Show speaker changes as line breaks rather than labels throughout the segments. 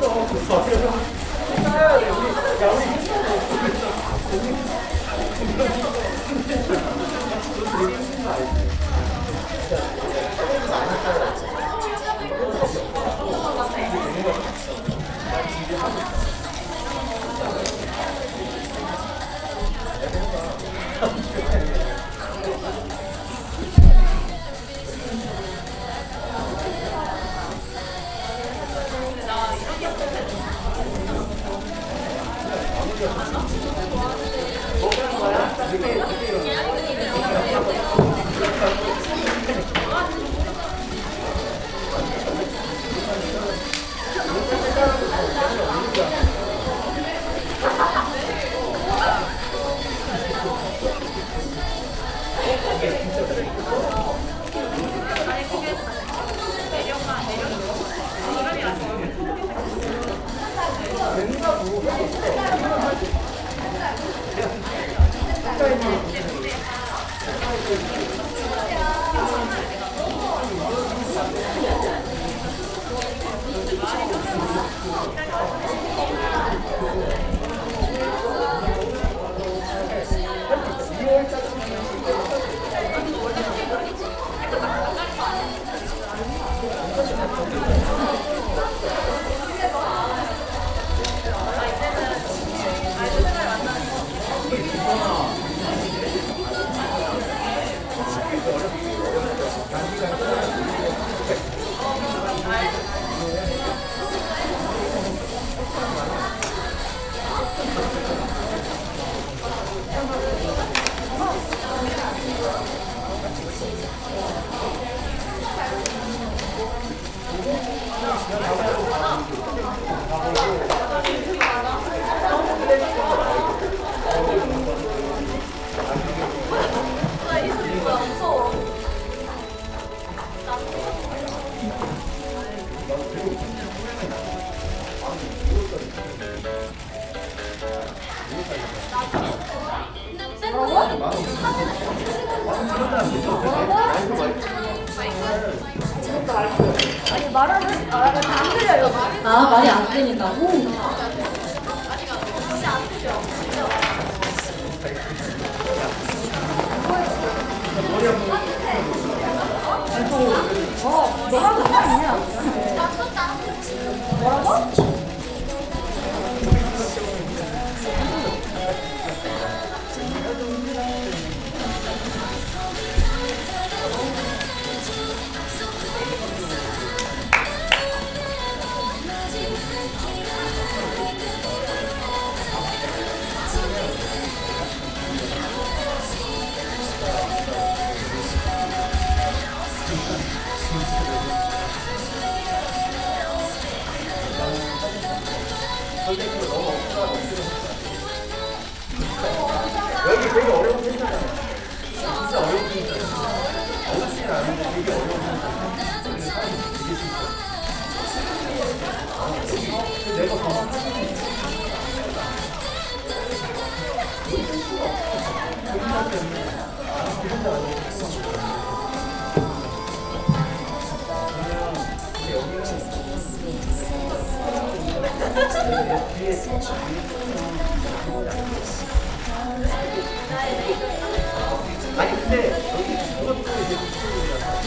아니 말하는 안 들려요.
아 말이 안 들린다고?
너랑 상관이냐? 뭐라고?
여기 되게 어려운 편이잖아요. 진짜 어려운 편이잖아요. 어렵지는 않은데 되게 어려운 편이잖아요. 되게 쉽죠. 내가 봐봐. 아니 근데 여기 그것도 이제 무슨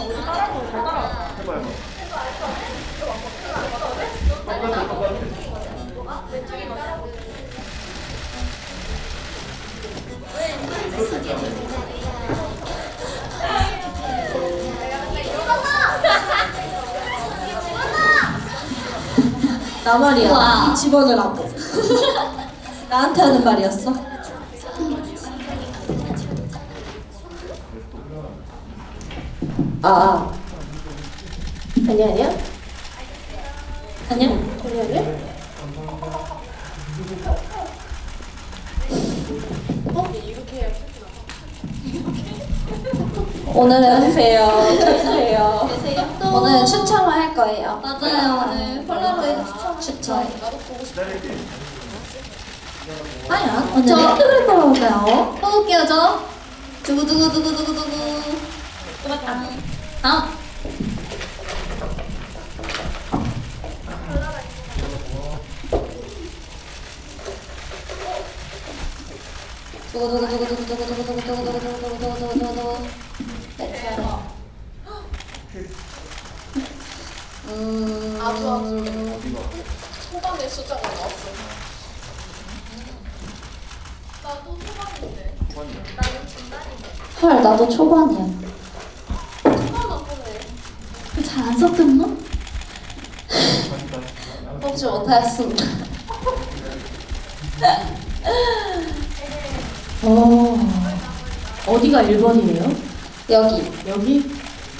나 말이야.
우와.
이 집어넣으라고. 나한테 하는 말이었어?
아. 아니야.
아니야?
아니야. 오늘은 해주세요.
오늘 추첨을 할 거예요.
맞아요. 오늘 폴라로이드
추첨.
아니야.
언제
저-
획득을 뽑아볼까요? 뽑을게요, 저. 두구두구두구두구두구. 다음. 두구두구두구두구두구두구두구두구두구두구두구두구두구. 네,
초반에 숫자가 나왔어. 나도 초반인데. 나는 중간인데.
헐, 나도 초반이야.
초반 안 보네.
잘 안 섞였나? 뽑지 못하였습니다.
어디가 1번이에요?
여기.
여기?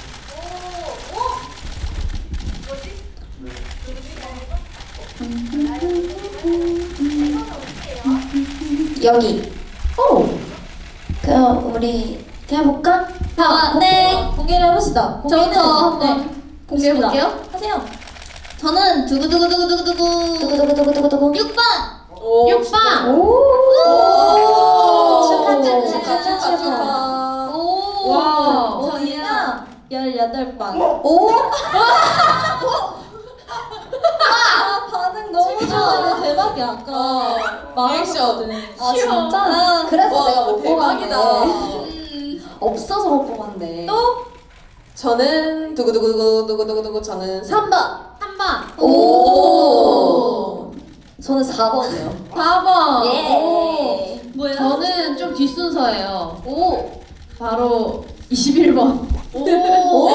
여기.
오!
그럼 우리 해볼까?
네. 공개를 해봅시다.
저부터
네.
공개해볼게요.
하세요.
저는 두구두구두구두구두구. 두구두구두구두구. 6번. 6번.
오!
축하. 오.
와, 저희가 18번.
오.
반응 너무 좋아. 대박이야. 아까 말했거든.
아 진짜? 그래서
와,
내가 못
대박이다.
뽑았네. 없어서 못 뽑았네.
또?
저는 두구두구두구두구두구 저는 3번.
3번.
오. 저는 4번이요.
4번.
예.
뭐야?
저는 좀 뒷순서예요.
오.
바로 21번.
오.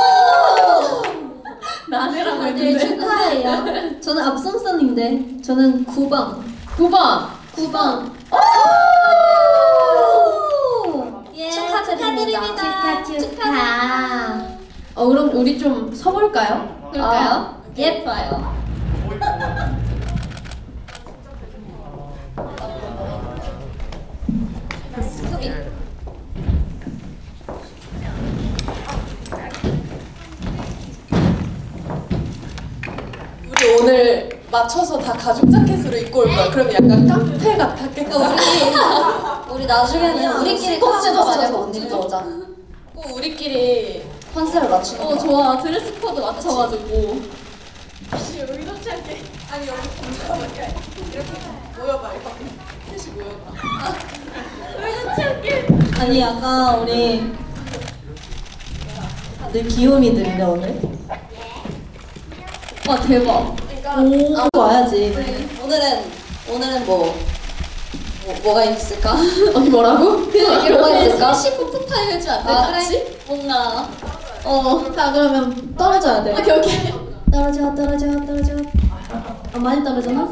나네라고
네,
했는데.
축하해요.
저는 앞선선인데 저는 9번.
9번.
9번.
예,
축하드립니다. 축하.
그럼 우리 좀 서볼까요?
그럴까요?
예뻐요.
우리 오늘 맞춰서 다 가죽 자켓으로 입고 올 거야. 그럼 약간 카페 같았겠다.
우리 나중에는 우리끼리 컨셉 맞춰서 옷 입고 오자.
꼭 우리끼리
컨셉을 맞추는 거.
좋아. 드레스 코드 맞춰가지고.
의도치 않게 아니 여기 이렇게 모여봐 이렇게 셋이 모여봐. 의도치 않게.
아니, 약간 우리 다들 귀요미들인데, 오늘?
와 대박.
오, 와야지.
오늘은 뭐가 있을까?
언니 뭐라고?
뭐가 있을까?
포토 타임 해주면 안 돼?
아,
같이?
그래? 뭔가
자, 그러면 떨어져야 돼.
오케이. 떨어져.
많이 떨어졌나?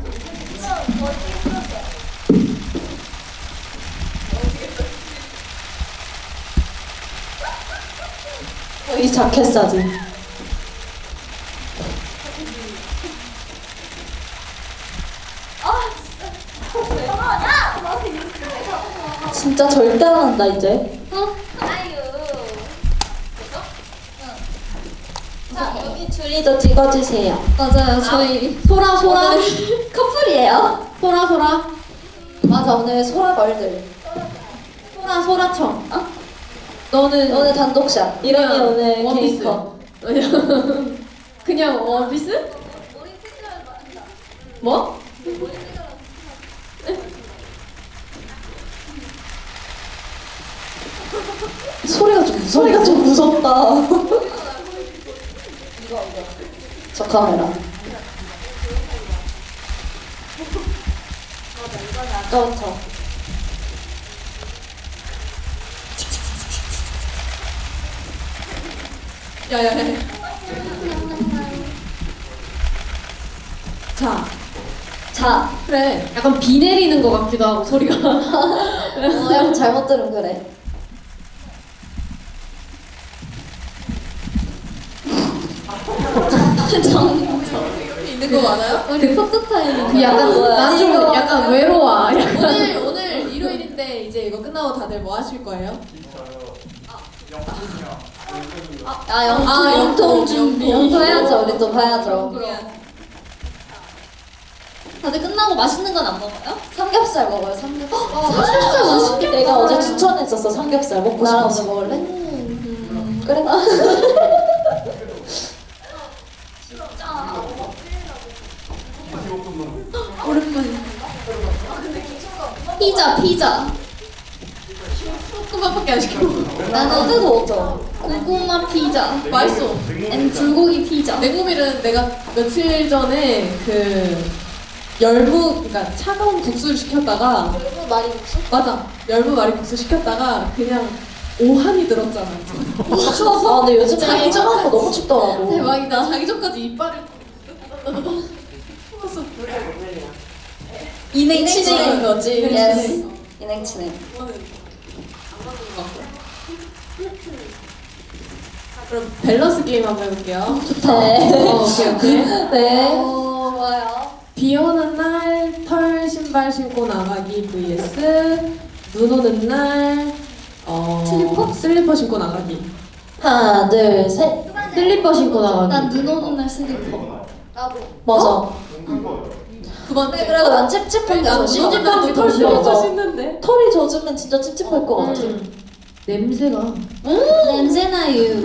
이 자켓 사진. 진짜 절대 안 한다 이제.
자, 여기 둘이도 찍어주세요.
맞아요. 저희
소라.
커플이에요. 소라.
맞아, 오늘 소라 걸들.
소라청.
너는
오늘 단독샷.
이름이 오늘
원피스.
케이커.
그냥 원피스? 뭐?
소리가 좀 무섭다. 저 카메라. 아까부터.
야야야. 자,
자,
그래.
약간 비 내리는 것 같기도 하고 소리가.
약간 잘못 들으면 그래.
있는 거 많아요?
우리 포토 타임.
그 약간 뭐야?
난 좀 약간 외로워.
오늘 일요일인데 이제 이거 끝나고 다들 뭐 하실 거예요?
영통 준비. 영통 해야죠. 우리 또 봐야죠.
다들 끝나고 맛있는 건 안 먹어요?
삼겹살 먹어요. 삼겹살.
삼겹살 맛있겠다.
내가 어제 추천했었어. 삼겹살 먹고 싶어. 나랑 어제 먹을래? 그래.
피자.
조금만밖에 안 시켜.
나는 그때도 먹죠.
고구마 피자.
맛있어.
앤 불고기 피자.
냉모밀은 내가 며칠 전에 그 그러니까 차가운 국수를 시켰다가
많이 먹죠?
맞아 열무 마리국수 시켰다가 그냥 오한이 들었잖아.
추워서. 아, 근데 요즘에
자기
차가운 거 너무 춥더라고.
대박이다. 자기 전까지 이빨을
인행치는 거지.
Yes.
인행치는.
그럼 밸런스 게임 한번 해볼게요.
네.
오케이.
네.
좋아요.
비 오는 날 털 신발 신고 나가기 vs 눈 오는 날 슬리퍼 신고 나가기.
하나, 둘, 셋.
슬리퍼 신고 나가기.
난 눈 오는 날 슬리퍼. 나도.
맞아.
두 번째.
그래도 난 찝찝한 게 더 싫어.
찝찝한 게더
털
싫어.
싫어.
신는데.
털이 젖으면 진짜 찝찝할 것 같아.
냄새가.
냄새나유.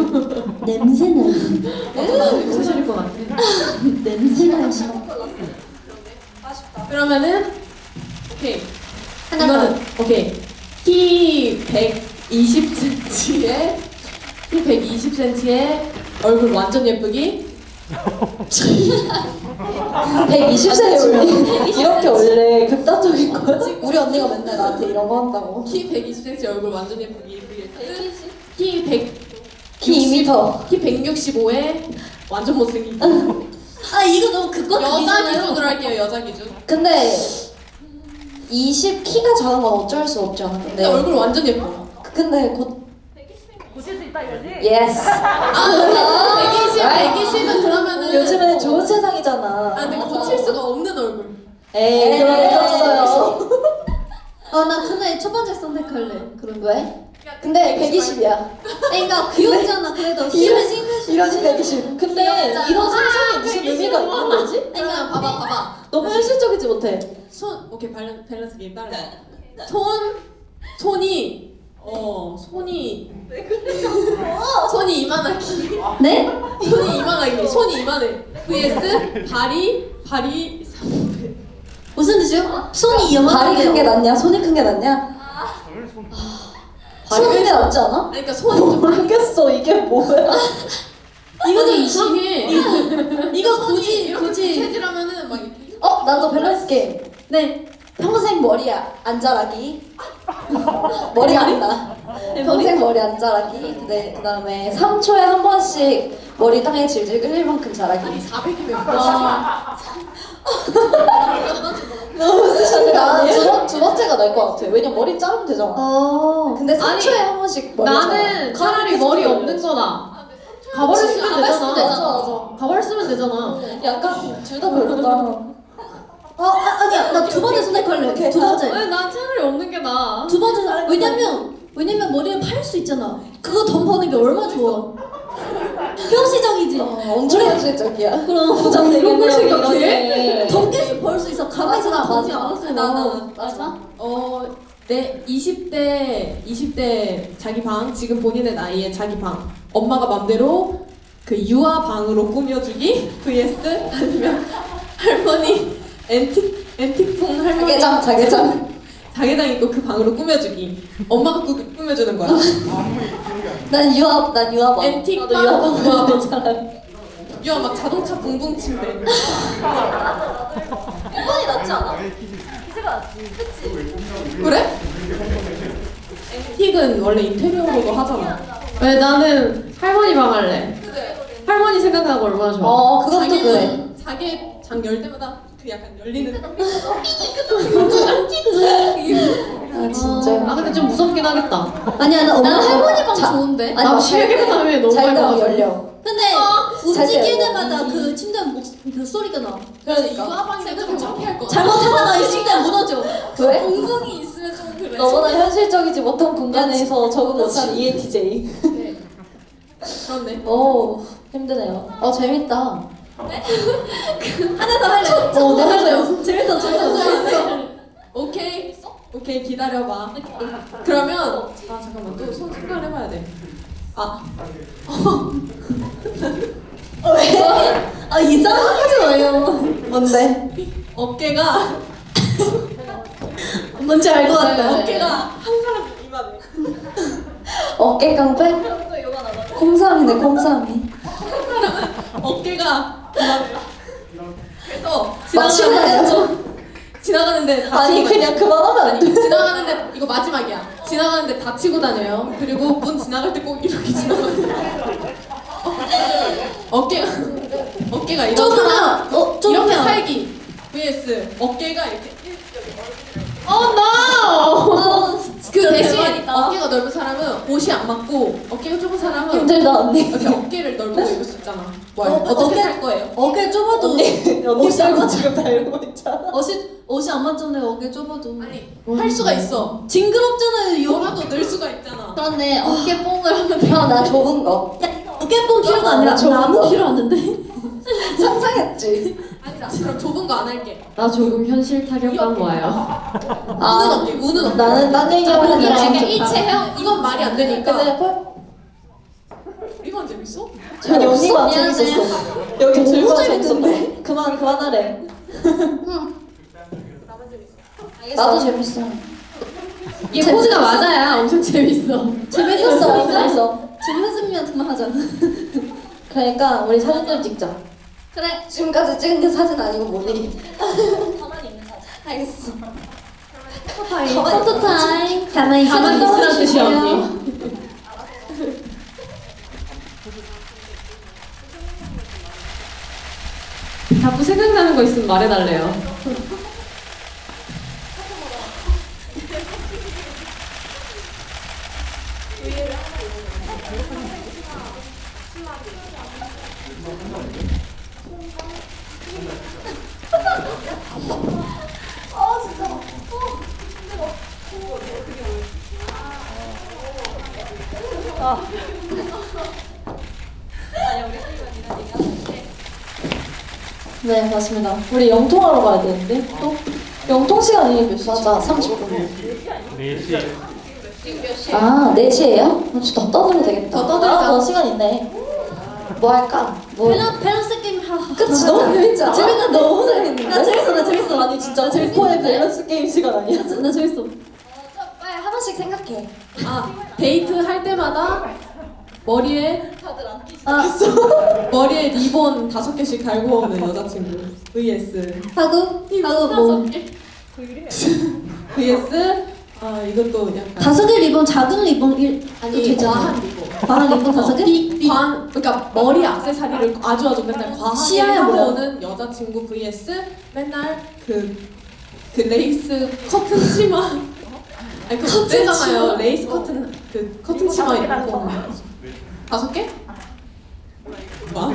나도 냄새 싫을 것 같아.
그러면은 오케이.
하나
이거는 오케이. 키 120cm에 키 120cm에 얼굴 완전 예쁘기.
120cm 원래 이렇게 원래 극단적인 거지? 우리 언니가 맨날 나한테 이런 거 한다고.
키 120cm 얼굴 완전 예쁘기 vs 키 100.
키 2m.
키 165에 완전 못생기기.
아 이거 너무 그거
여자 기준으로 할게요. 여자 기준.
근데 20 키가 작은 건 어쩔 수 없죠.
근데 얼굴 완전 예뻐.
근데 곧 고칠 수 있다 이거지? 예스.
120은 그러면은
요즘에는 좋은 세상이잖아.
근데 고칠 수가 없는 얼굴.
에이 그런 게 없어요.
나 근데 첫 번째 선택할래. 그럼
왜? 근데 120이야.
그러니까 귀엽잖아. 그래도 힘을 씻는
이러지 120. 근데
귀엽잖아.
이런 상상이 무슨 의미가 있는 거지?
그러면 봐봐.
너무 현실적이지 못해.
오케이 밸런스 게임 따라. 손이 손이 이만하기.
네?
손이 이만해. vs 발이 3배.
무슨 뜻이요? 손이
발이 큰 게
이만한데요.
낫냐? 손이 큰 게 낫냐? 발이 큰 게 낫지 않아?
아니 그러니까 손이 좀
모르겠어 이게 뭐야?
이거도 이상해.
이거
굳이
굳이.
체질하면은 막 이렇게.
나도 밸런스 게임.
네.
평생 머리 안 자라기. 머리가 안 나. 평생 머리 안 자라기. 네, 그다음에 3초에 한 번씩 머리 땅에 질질 끌릴 만큼 자라기.
400이면
너무 쓰셨네. 나는 두 번째가 나을 것 같아. 왜냐면 머리 자르면 되잖아. 근데 3초에
아니,
한 번씩 머리
나는 차라리 머리 없는 거다. 가발을 쓰면 되잖아.
맞아.
가발 쓰면 되잖아.
약간 둘 다 별로다.
아니야. 나 두 번째 선택할래.
오케이.
두 번째.
왜 난 차라리 없는 게 나아?
두 번째 왜냐면 머리를 팔 수 있잖아. 그거 돈 버는 게 얼마나 좋아. 현실적이지.
엄청 현실적이야.
그럼
부장
이런 걸
되겠네요.
생각해?
돈 계속 벌 수 있어. 가만히 있어.
맞아,
돈이
맞아.
안 왔어.
맞아.
내 20대 자기 방 지금 본인의 나이에 자기 방 엄마가 맘대로 그 유아 방으로 꾸며주기 vs 아니면 할머니 앤틱풍 할머니
자개장.
자개장 있고 그 방으로 꾸며주기. 엄마가 꾸며주는 거야.
난 유아방.
앤틱
나도 유아방
유아방.
괜찮아.
유아 막 자동차 붕붕 침대.
이번이 낫지 않아?
그래? 앤틱은 원래 인테리어로도 하잖아.
왜 나는 할머니 방 할래. 할머니 생각나고 얼마나 좋아.
그것도 그래.
자개장 열 때마다 그 약간 열리는.
아 진짜.
아 근데 좀 무섭긴 하겠다.
아니야 나
난 할머니 방
자-
좋은데.
아니,
나
막
시계가 다음에 너무
잘
많이
때마다
나와서.
열려.
근데
잘
움직일
때
때마다 그 침대 그 소리가 나.
그러니까.
유아방이 좀 창피할 것 같아.
잘못하다가 이 침대 무너져.
왜?
붕붕이 있으면 좀 그래.
너보다 현실적이지 못한 공간에서 적응 못한 ENTJ.
그렇네.
오 힘드네요. 재밌다.
하나 더 할래.
네 할래요.
재밌어.
오케이. 오케이 기다려봐. 그러면 잠깐만 또 손 생각을 해봐야 돼.
왜? 이상하지 마요. 뭔데?
어깨가
뭔지 알 것 같다.
어깨가 한 사람 이만해.
어깨 깡패? 콩삼이네 콩삼이.
어깨가 이만해. 그래서
맞추면
지나가는데
아니
다치고
그냥 그만하면 안 돼.
지나가는데 이거 마지막이야. 지나가는데 다치고 다녀요. 그리고 문 지나갈 때 꼭 이렇게 지나가요. 어깨가 이런 사람 이렇게
좁으면.
살기 vs 어깨가 이렇게
그
대신
대박이다.
어깨가 넓은 사람은 옷이 안 맞고 어깨가 좁은 사람은
힘들다 언니.
이렇게 어깨를 넓고 입을 수 있잖아. 어떻게 살 거예요?
어깨 좁아도
언니 쌀고 지금 다 이러고 있잖아.
옷이 안 맞잖아요. 어깨 좁아도.
아니 할 수가 있어.
징그럽잖아요.
뭐라도 늘 수가 있잖아.
그렇네. 어깨 뽕을 하면 돼.
나 좁은 거.
어깨 뽕 필요가 아니라
좁은
나무
거.
필요하는데.
상상했지.
아니다. 그럼 좁은 거 안 할게.
나 조금 현실 타격감 와요.
우는 어깨. 우는 어깨.
나는 딴 얘기하면
약간
좋다.
일체형 이건 말이 안 되니까.
근데
이건 재밌어?
아니 언니가
미안해.
재밌었어. 여기
너무
들고
재밌던데.
재밌었네. 그만하래. 나도 재밌어.
이게 포즈가 맞아야 엄청 재밌어.
재밌어.
재밌으면 그만하자.
그러니까 우리 사진 좀 찍자.
그래.
지금까지 찍은 게 사진 아니고 뭐니?
가만히 있는 사진.
알겠어.
포토 타임. 가만히
가만히 있으란 뜻이야 언니. 자꾸 생각나는 거 있으면 말해달래요.
네 맞습니다. 우리 영통하러 가야 되는데 또 영통 시간이 몇 시? 맞아 30분.
4시.
아 4시에요? 더 떠들어도 되겠다.
더 떠들자.
더 시간 있네. 뭐 할까? 뭐
밸런스 게임
그치 너무 재밌지 않아?
재밌는데?
너무 재밌는데?
나 재밌어.
아니 진짜 공포의 밸런스 게임 시간 아니야?
나 재밌어.
빨리 하나씩 생각해.
데이트 할 때마다 머리에 리본 5개씩 달고 오는 여자친구 vs
하고 뭐
vs 이것도 약간
5개 리본 작은 리본
아니 과한 리본.
과한 리본 5개?
그러니까 머리 액세서리를 아주 맨날 과하게
시야야,
하고
뭐야?
오는 여자친구 vs 맨날 그 레이스 커튼 치마 아니 그거 못되잖아요. 레이스 커튼 그 커튼 치마 입고 오는 5개? 뭐?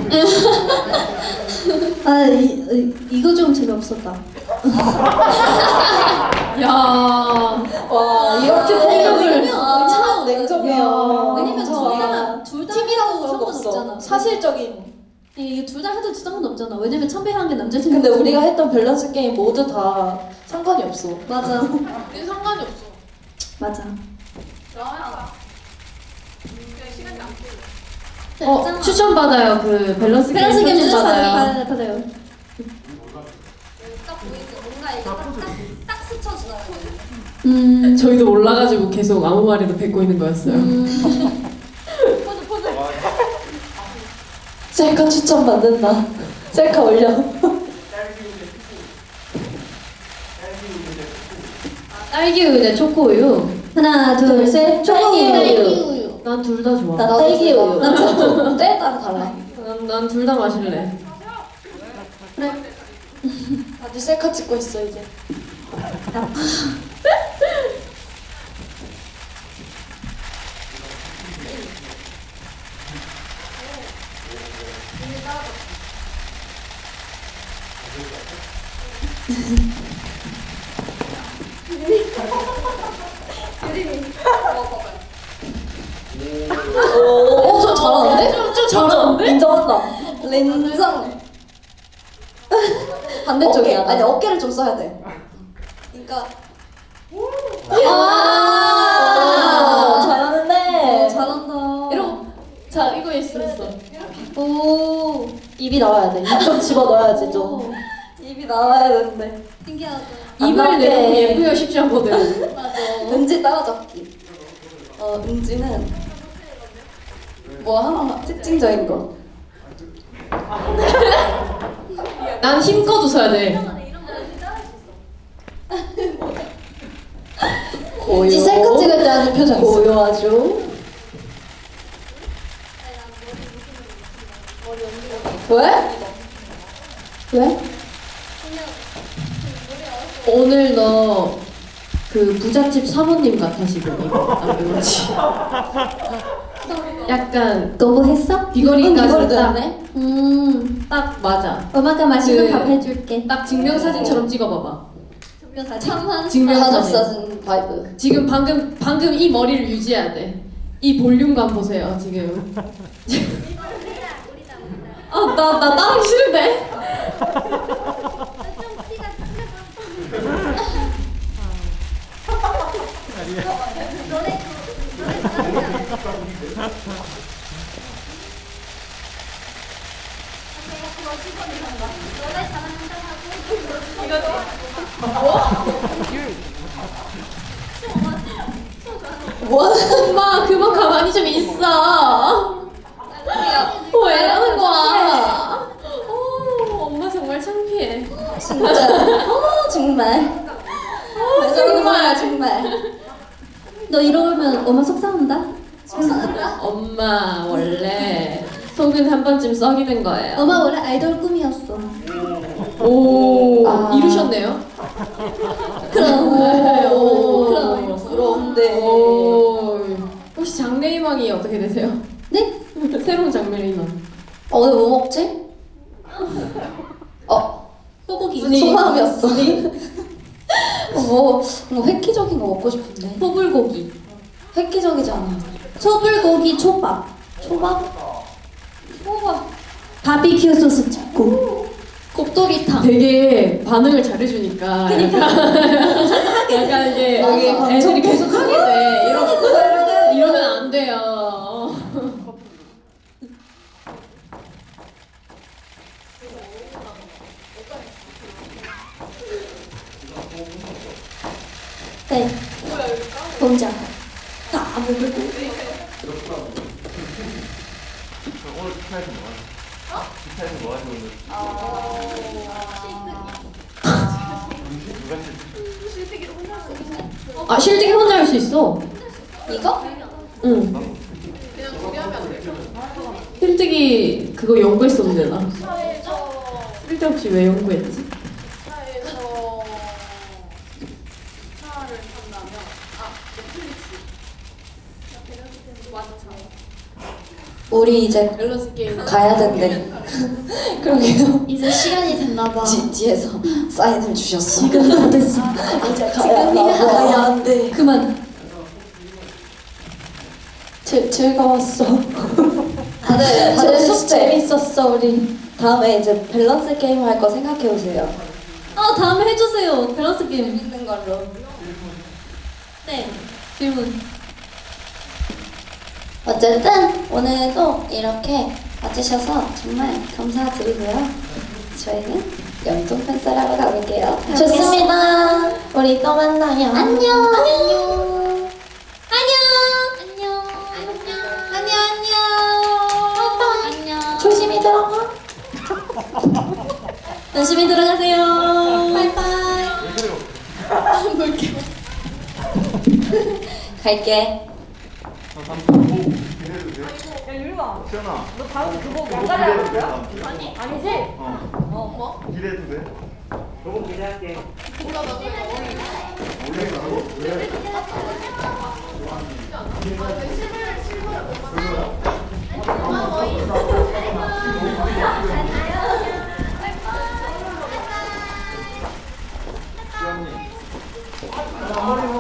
이거 좀 재미없었다.
야.
와 이렇게
왜냐면
참 냉정해요.
왜냐면 둘다
팀이라고 그런 거
상관없잖아.
없어. 사실적인.
이게 둘 다 해도 상관없잖아. 왜냐면 참배한 게 남자친구.
근데 우리가 했던 밸런스 게임 모두 다 상관이 없어.
맞아.
우리 상관이 없어.
맞아.
추천 받아요. 그 밸런스 게임
밸런스 게임
추천 받아요.
받아요.
딱 보이죠? 뭔가 이게 딱 스쳐지나요?
저희도 올라가지고 계속 아무 말이나 뱉고 있는 거였어요.
셀카 추천 받는다. 셀카 올려.
딸기 우유 대 초코 우유.
하나, 둘, 셋.
딸기
딸기
우유.
우유.
난 둘 다 좋아.
나 딸기 우유. 난 때에 따라 달라.
난 둘 다 마실래.
다들 셀카 찍고 있어 이제. 오, 좀 잘하는데?
좀 잘하는데?
인정한다. 인정. 반대쪽이야. 아니 어깨를 좀 써야 돼. 그러니까. 잘하는데.
잘한다.
이러고 자 이거 있었어.
오.
입이 나와야 돼. 입 좀 집어 넣어야지 좀. 입이 나와야 되는데.
신기하다.
안
입을
나오게.
내놓고 예쁘기가 쉽지 않거든.
맞아.
은지 따라잡기. 은지는 뭐 하나 특징적인 거.
난 힘껏 웃어야 돼.
은지 셀카 찍을 때 하는 표정 있어. 고요하죠. 왜? 왜?
오늘 너 그 부잣집 사모님 같아 지금 이거 안 배웠지? 약간
너뭐 했어?
귀걸이까지
귀걸이도
딱,
했네.
딱 맞아.
엄마가 맛있는
그-
밥 해줄게.
딱 증명사진처럼 찍어봐봐.
참한
증명사진.
가족사진 바이브.
지금 방금 이 머리를 유지해야 돼. 이 볼륨감 보세요 지금. 나 따라하기 싫은데.
뭐?
엄마 그만 가만히 좀 있어. 왜 이러는 거야? 엄마 정말 창피해.
진짜. 정말. 왜 저러는 거야 정말.
너 이러면 엄마 속상한다.
엄마 원래 속은 한 번쯤 썩이는 거예요.
엄마 원래 아이돌 꿈이었어.
오
아.
이루셨네요.
그럼.
오.
부러운데.
오. 혹시 장래희망이 어떻게 되세요?
네?
새로운 장래희망.
오늘 뭐 먹지?
소고기.
소감이었어. 뭐 획기적인 거 먹고 싶은데.
소불고기.
획기적이잖아.
소불고기 초밥.
초밥?
바비큐 소스 찍고. 곱돌이탕.
되게 반응을 잘해주니까 약간 이게
여기
애들이 계속 하게 돼. 이러면 안 돼요.
네. 공장.
오늘 기타에서 뭐 하죠? 기타에서 뭐 하죠 오늘?
아 실직이 혼자 할 수 있어.
이거?
응. 실직이 그거 연구했었는데 나. 쓸데없이 왜 연구했지?
우리 이제
밸런스 게임.
가야 된대. 그러게요.
이제 시간이 됐나봐.
뒤에서 사인을 주셨어.
지금 다 됐어.
이제 가야 한대.
그만.
즐거웠어. 다들 숙제
재밌었어 우리.
다음에 이제 밸런스 게임 할 거 생각해 오세요.
다음에 해주세요. 밸런스 게임.
재밌는 걸로.
네. 질문.
어쨌든 오늘도 이렇게 와주셔서 정말 감사드리고요. 저희는 연통 팬싸라고 가볼게요.
좋습니다. 우리 또 만나요.
안녕.
안녕.
안녕. 조심히 들어가.
조심히 들어가세요.
바이바이. 갈게.
야 율마,
시연아,
너 다음 그거
그거
왕가리 하는
기대해도 돼?
거야?
나한테?
아니지?
뭐? 기대해도 돼? 저거 기대할게. 원래 나도? 왜? 시연이.